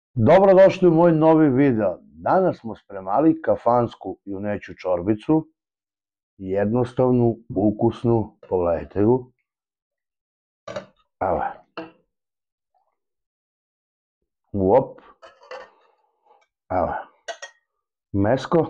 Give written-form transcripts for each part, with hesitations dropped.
Dobrodošli u moj novi video. Danas smo spremali kafansku juneću čorbicu, jednostavnu, ukusnu, pogledajte ju. Evo. Uop. Evo. Mesko.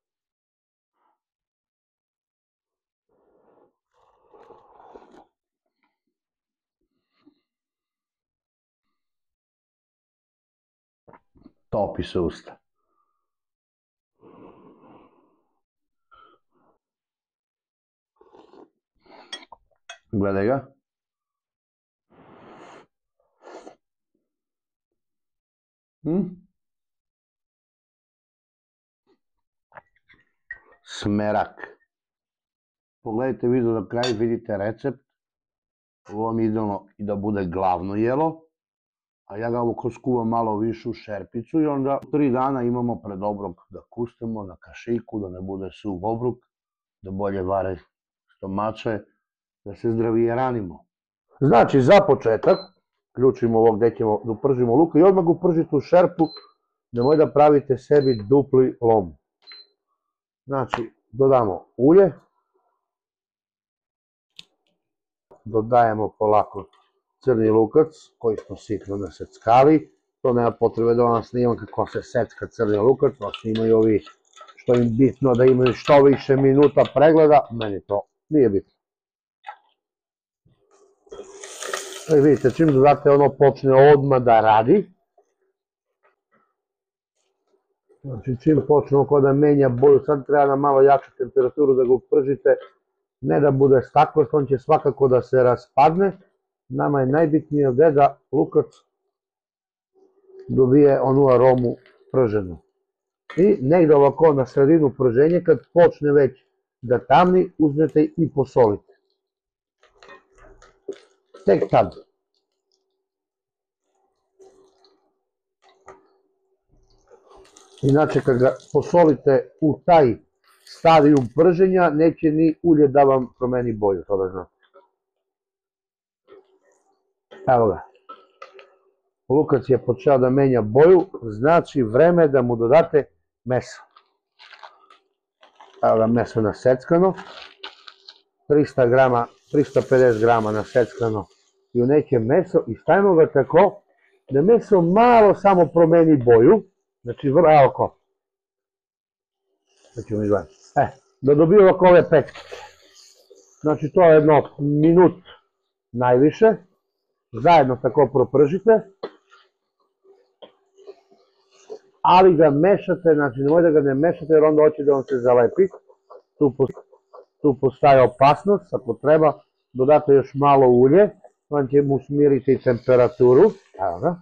Topi se usta. Gledaj ga. Smerak. Pogledajte video do kraja, vidite recept. Ovo vam idealno i da bude glavno jelo. A ja ga ovo skuvam malo višu šerpicu i onda 3 dana imamo pred obrok da kustemo na kašiku, da ne bude suv obrok, da bolje vare stomače, da se zdravije ranimo. Znači, za početak, ključimo ovo gde ćemo da upržimo luk i odmah ga upržite u šerpu, nemoj da pravite sebi dupli lom. Znači, dodamo ulje, dodajemo polako crni lukac koji smo sitno naseckali. To nema potrebe da vam snimam kako se secka crni lukac, osim imaju ovi što im bitno da imaju što više minuta pregleda, meni to nije bitno. I vidite, čim dodate ono počne odmah da radi. Znači čim počne oko da menja boju, sad treba na malo jaču temperaturu da ga upržite, ne da bude staklost, on će svakako da se raspadne. Nama je najbitnije ovdje da lukac dobije onu aromu prženu. I negdje ovako na sredinu prženje, kad počne već da tamni, uzmete i posolite. Tek tad. Inače, kad ga posolite u taj stadijum prženja, neće ni ulje da vam promeni boju, to da znate. Evo ga. Lukac je počeo da menja boju, znači vreme da mu dodate meso. Evo ga meso naseckano. 350 grama naseckano juneće meso i stavimo ga tako da meso malo samo promeni boju. Znači vrlo, evo ko. Da dobiju ovako ove pečke. Znači to je jedno minut najviše. Zajedno tako propržite. Ali ga mešate, znači nemoj da ga ne mešate jer onda hoće da vam se zalepi. Tu postaje opasnost, ako treba dodate još malo ulje, vam će mu smiriti temperaturu. Evo ga.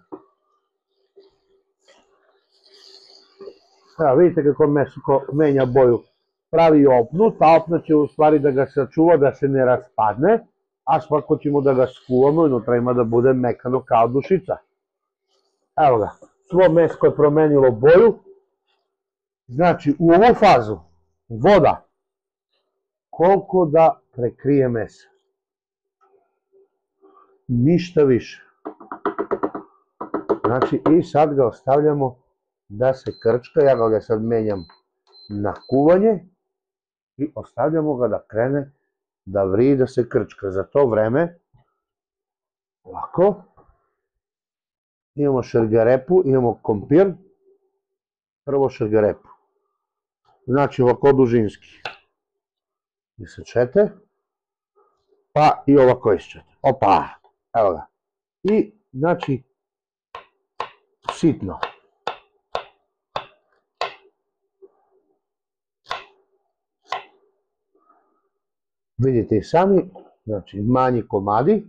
Evo vidite kako meso menja boju. Pravi opnut, a opnut će u stvari da ga sačuva, da se ne raspadne, a svako ćemo da ga skuvamo i unutra ima da bude mekano kao dušica. Evo ga, svo mesko je promenilo boju. Znači u ovu fazu voda koliko da prekrije meso. Ništa više. Znači i sad ga ostavljamo da se krčka, ja ga ovdje sad menjam na kuvanje i ostavljamo ga da krene da vrije, da se krčka. Za to vreme, ovako, imamo šargarepu, imamo kompir, prvo šargarepu. Znači ovako dužinski. Isečete, pa i ovako isečete. Opa, evo ga. I znači, sitno. Vidite i sami, znači manji komadi.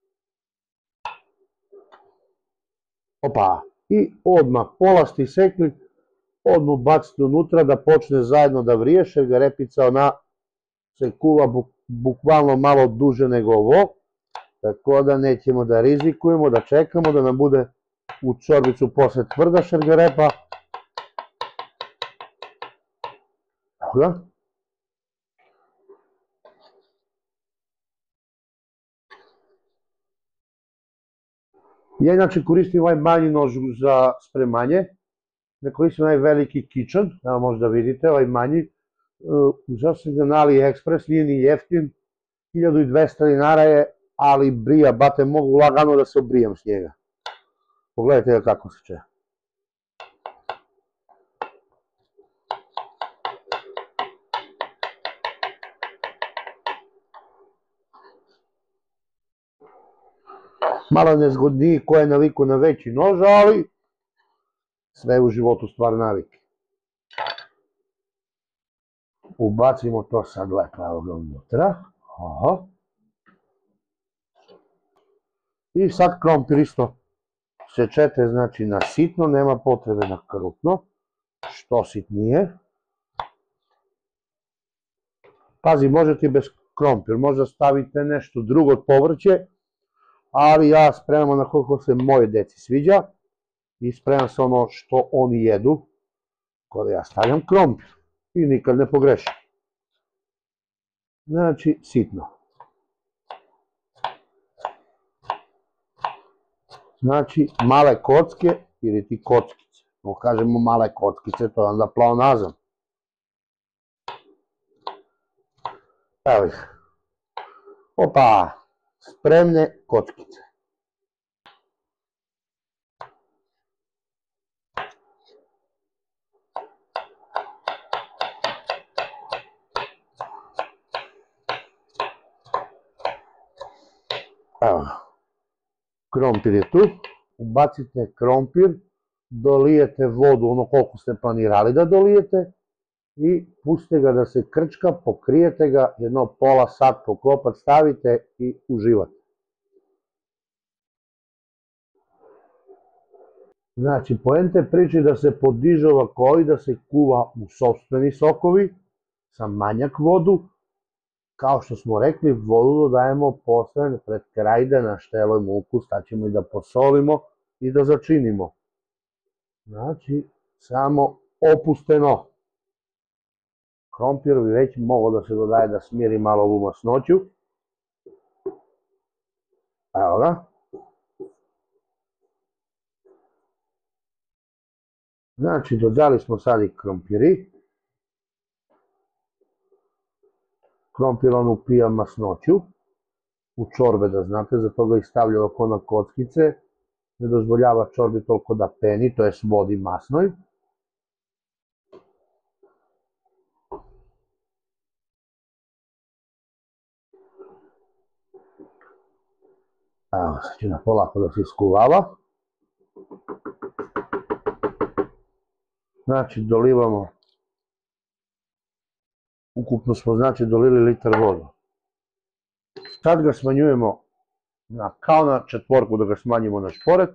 Opa, i odmah polasti sekli, odmah bacite unutra da počne zajedno da vrije, šargarepica ona se kuva bukvalno malo duže nego ovo, tako da nećemo da rizikujemo, da čekamo da nam bude u čorbicu posle tvrda šargarepa. Evo ga. Ja inače koristim ovaj manji nož za spremanje, ne koristim ovaj veliki kitchen, evo možda vidite, ovaj manji, uzeo sam ga na AliExpress, nije ni jeftin, 1200 dinara je, ali brija, bate, mogu lagano da se obrijam s njega. Pogledajte ga kako se če. Malo nezgodniji ko je naviku na veći nož, ali sve u životu stvar navike. Ubacimo to sad lepo evo unutra. Aha. I sad krompir isto sečete, znači na sitno, nema potrebe na krupno, što sitnije. Pazi, možete i bez krompir, možda stavite nešto drugo od povrće, ali ja spremam onako kako se moje deci sviđa i spremam se ono što oni jedu, kada ja stavljam krompir i nikad ne pogrešim. Znači, sitno. Znači, male kocke ili ti kockice. No, kažemo male kockice, to je onda pleonazam. Evo ih. Opa, spremne kockice. Evo, krompir je tu, ubacite krompir, dolijete vodu ono koliko ste planirali da dolijete i pustite ga da se krčka, pokrijete ga, jedno pola sat poklopat stavite i uživate. Znači, poente priče da se podiže ovako i da se kuva u sopstveni sokovi, sa manjak vodu, kao što smo rekli, vodu dodajemo posle pred kraj da naštelujemo ukus, tad ćemo i da posolimo i da začinimo. Znači, samo opušteno. Krompir bi već mogao da se dodaje da smiri malo ovu masnoću. Evo ga. Znači, dodali smo sad i krompiri. Krompir on upija masnoću u čorbe, da znate, zato ga i stavlja oko na kockice, ne dozvoljava čorbi toliko da peni, to je vodi masnoj. Evo, sad će na polako da se iskuvava. Znači, dolivamo, ukupno smo, znači, dolili litar vodu. Sad ga smanjujemo kao na četvorku, da ga smanjimo na šporet.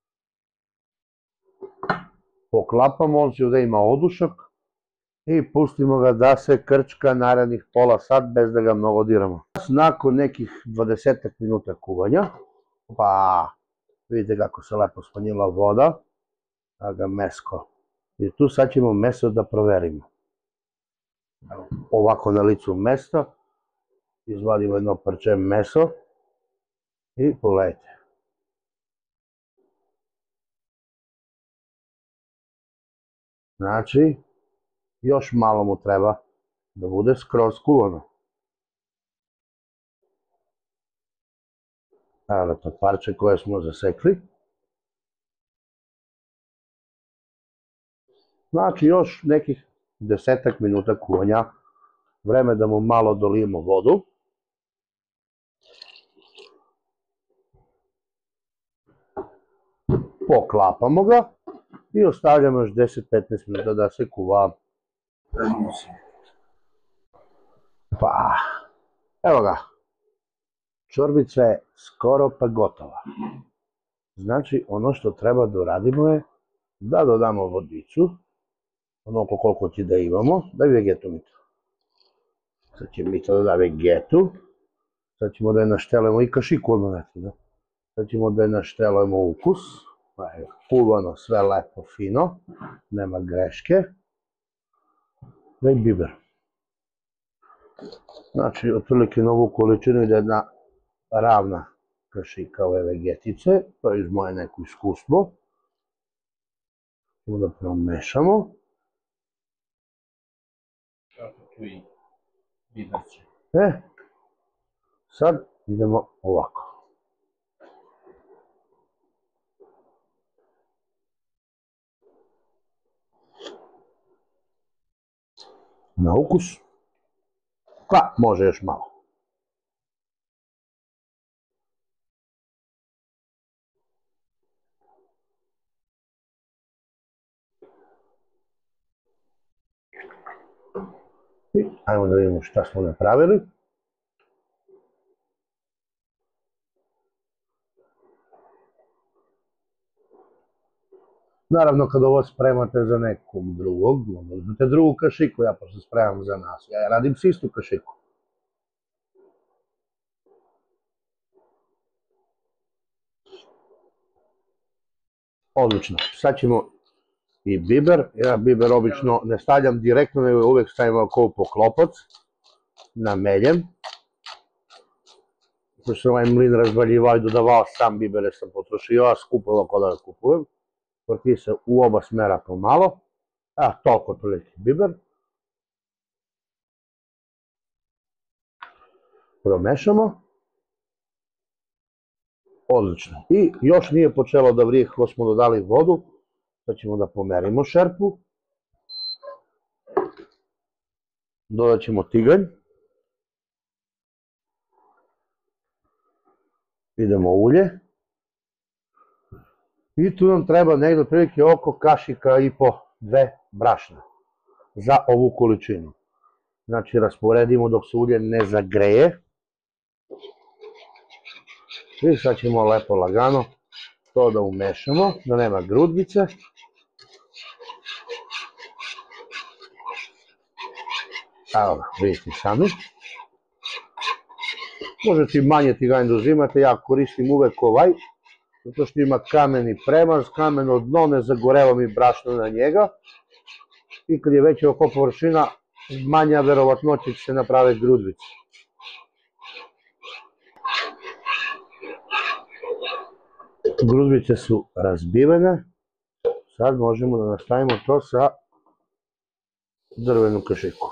Poklapamo, on će da ima odušak i pustimo ga da se krčka narednih pola sat bez da ga mnogo diramo. Nakon nekih 20 minuta kuvanja, pa vidite kako se lepo smanjila voda, da ga mesko. I tu sad ćemo meso da proverimo. Ovako na licu mesta, izvadimo jedno parče meso i pogledajte. Znači, još malo mu treba da bude skroz kuvano. Evo to parče koje smo zasekli. Znači, još nekih 10 minuta kuvanja, vreme da mu malo dolijemo vodu. Poklapamo ga i ostavljamo još 10-15 minuta da se kuva. Pa, evo ga, čorbica je skoro pa gotova. Znači, ono što treba da uradimo je da dodamo vodicu, onoliko koliko će da imamo, da vegetu mi to. Sad će mi to da da vegetu, sad ćemo da je naštelujemo i kašiku odmah da. Sad ćemo da je naštelujemo ukus, kuvano, sve lepo, fino, nema greške. Da i biber. Znači, otprilike na ovu količinu ide jedna ravna kašika ove vegetice, to je iz moje neko iskustvo. Onda promešamo. Tu i biberče. Sad idemo ovako. Na ukus. Pa, može još malo. I ajmo da vidimo šta smo napravili. Naravno, kad ovo spremate za nekom drugog, uzmete drugu kašiku, ja pošto spremam za nas. Ja radim s istu kašiku. Odlično. Sad ćemo i biber. Ja biber obično ne stavljam direktno, nego uvek stavim ovako poklopac. Nameljem. Pošto sam ovaj mlin razvaljivao i dodavao sam bibere sam potrošio, a skupo ovako da kupujem. Vrti se u oba smera pomalo. Toliko otprilike biber. Promešamo. Odlično. I još nije počelo da vrije kako smo dodali vodu. Sad ćemo da pomerimo šerpu. Dodat ćemo tiganj. Idemo ulje. I tu nam treba negdje otprilike oko kašika i po 2 brašna za ovu količinu. Znači rasporedimo dok se ulje ne zagreje. I sad ćemo lepo lagano to da umešamo, da nema grudvice. Evo ga, vidite sami. Možete i manje tiganj da uzimate, ja koristim uvek ovaj, zato što ima kameni premaz, kameno dno, ne zagoreva mi brašno na njega. I kad je veća oko površina, manja verovatnoća će se napraviti grudvice. Grudvice su razbivene, sad možemo da nastavimo to sa drvenom kašiku.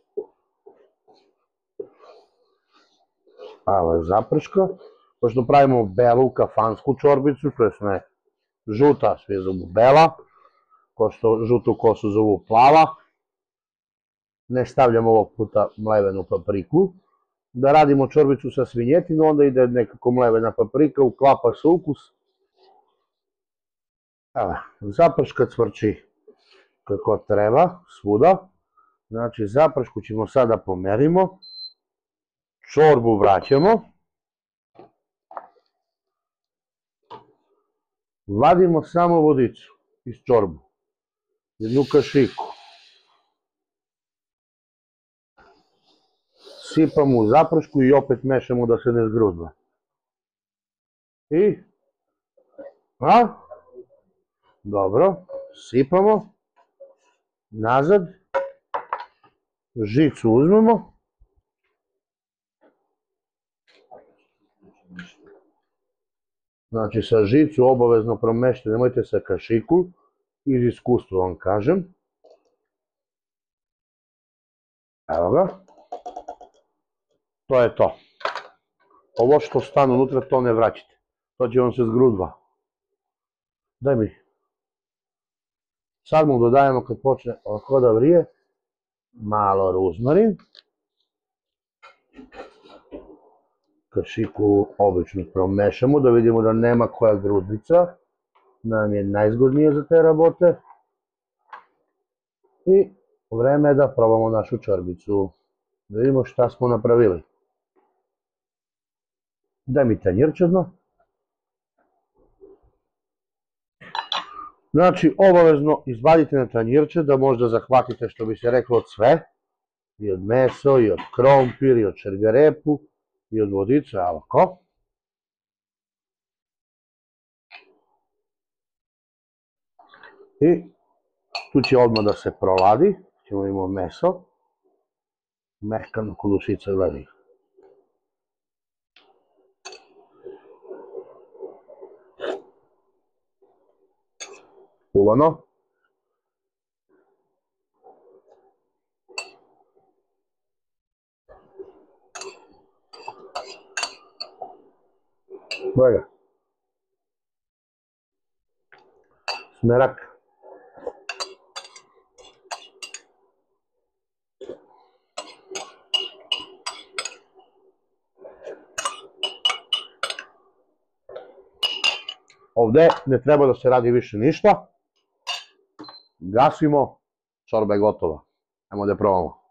Ovo je zaprška, pošto pravimo belu kafansku čorbicu, to je žuta, svi zovu bela, žutu kosu zovu plava. Ne stavljam ovog puta mlevenu papriku. Da radimo čorbicu sa svinjetinom, onda ide nekako mlevena paprika, uklapa se ukus. Evo, zaprška cvrči kako treba, svuda. Znači, zapršku ćemo sada pomerimo. Čorbu vraćamo. Vadimo samo vodicu iz čorbu. Jednu kašiku. Sipamo u zapršku i opet mešamo da se ne zgrudva. I? Dobro. Sipamo. Nazad. Žicu uzmemo. Znači sa žicu obavezno promešite, nemojte sa kašiku, iz iskustva vam kažem. Evo ga. To je to. Ovo što stane unutra to ne vraćate. To će vam se zgrudva. Daj mi. Sad mu dodajemo kad počne ovako da vrije, malo ruzmarin. Kašiku obično promešamo da vidimo da nema koja grudvica. Nam je najzgodnije za te rabote. I vreme je da probamo našu čorbicu. Da vidimo šta smo napravili. Daj mi tanjirče dno. Znači, obavezno izvadite na tanjirče da možda zahvatite, što bi se reklo, od sve. I od meso, i od krompir, i od šargarepu, i od vodice, ovako. I tu će odmah da se proladi, ćemo imamo meso, mehkano ko dušica gledi. skuvano. Gledaj ga. Smerak. Ovde ne treba da se radi više ništa. Gasimo, čorba je gotova. Ajmo da je probamo.